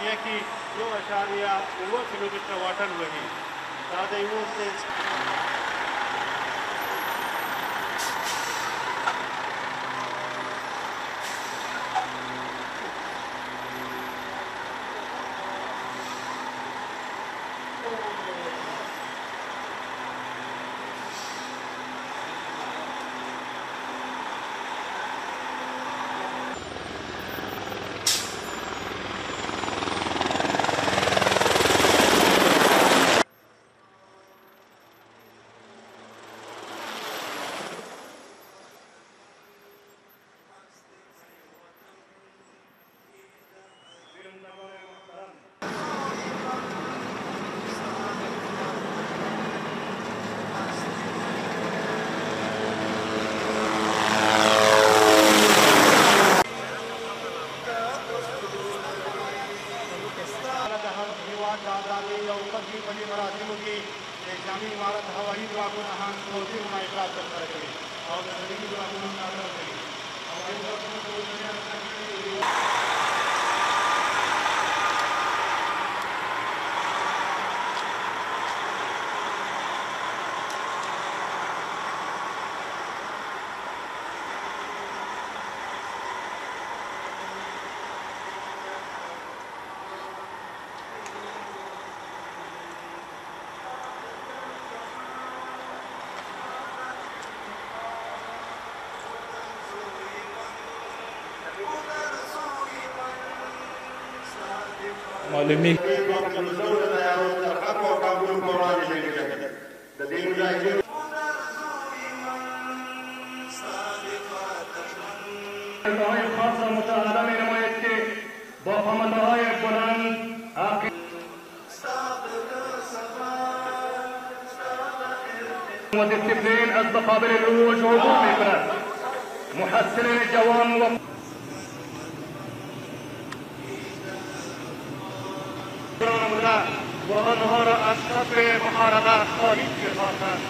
ایریا کې 9.7 کیلومتره واټن وهي دا د یوه معلومی خاصة متعلقة من نمایت با خامنه‌های بلند و دیسپلین از مقابل الوج عبور می‌کند. محسن جوان و آنها را از صف محاربت خارج می‌سازند.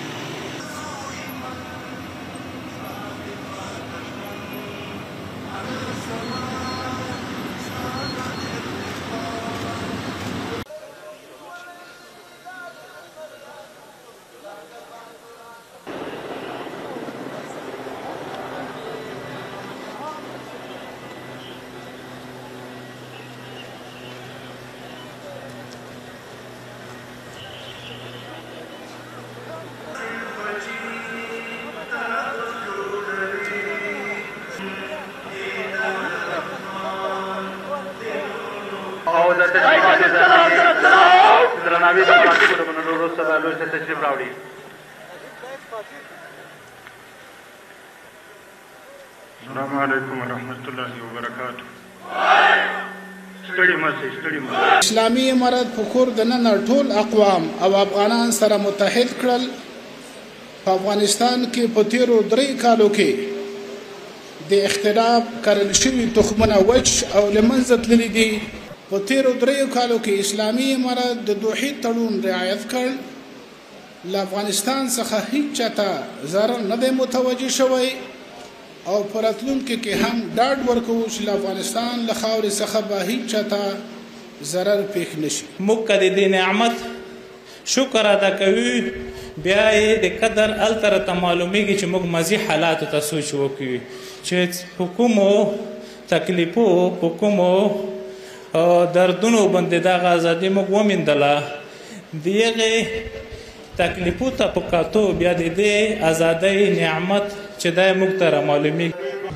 درناوی د مخاطبو د منلو وروسته لوی تشریف راوړي. السلام علیکم ورحمۃ اللہ وبرکاتہ. اسلامي امارت فخور د نن ټول اقوام او افغانان سره متحد کړل په افغانستان کې په تیرو 3 کالو کې د اختلاف کرل شوي تخمونه وچ او له منځه تللي دي. په تیرو 3 کالو کې اسلامي امارت د دوحې تړون رعایت کړ. له افغانستان څخه هیڅ چاته ضرر نه دی متوجه شوی او په راتلونکي کې هم ډاډ ورکوو چې له افغانستان له خاورې څخه به هیڅ چاته ضرر پېښ نه شي. موږ که د دې نعمت شکر ادا کوي بیا یې د قدر هلته راته معلومیږي چې موږ ماضي حالاتو ته سوچ وکړو چې په کومو تکلیفو په کومو دردونو باندې دغه ازادي موږ وموندله. د هغې تکلیفو ته په کتو بیا د دې ازادۍ نعمت چې دی موږ ته رامعلومیږي.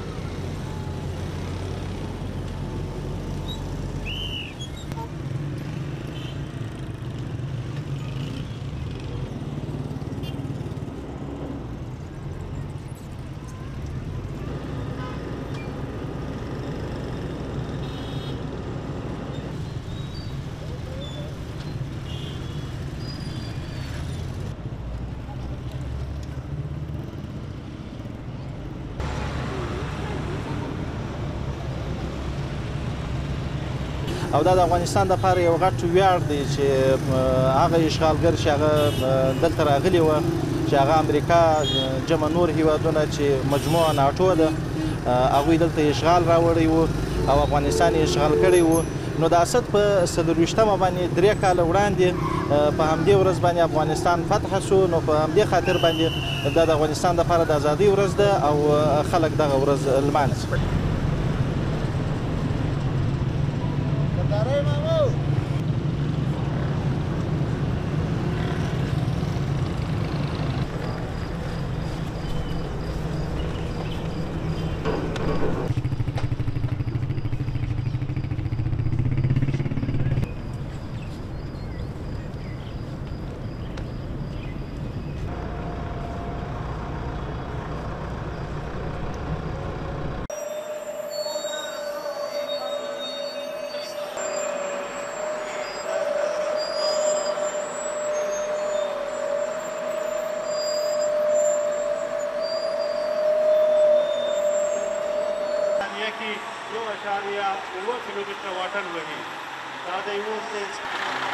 او دا د افغانستان دپاره یو غټ ویاړ دی چې هغه اشغالګر چې هغه دلته راغلي وه چې هغه امریکا جمع نور هیوادونه چې مجموعه ناټو ده هغوی دلته اشغال راوړی و او افغانستان یې اشغال کړی و نو د اسد په 24مه باندې 3 کاله وړاندې په همدې ورځ باندې افغانستان فتح شو. نو په همدې خاطر باندې دا د افغانستان لپاره د ازادۍ ورځ ده او خلک دغه ورځ لمانځي. کې 2.9 کیلومتره واټن وهي. دا د یو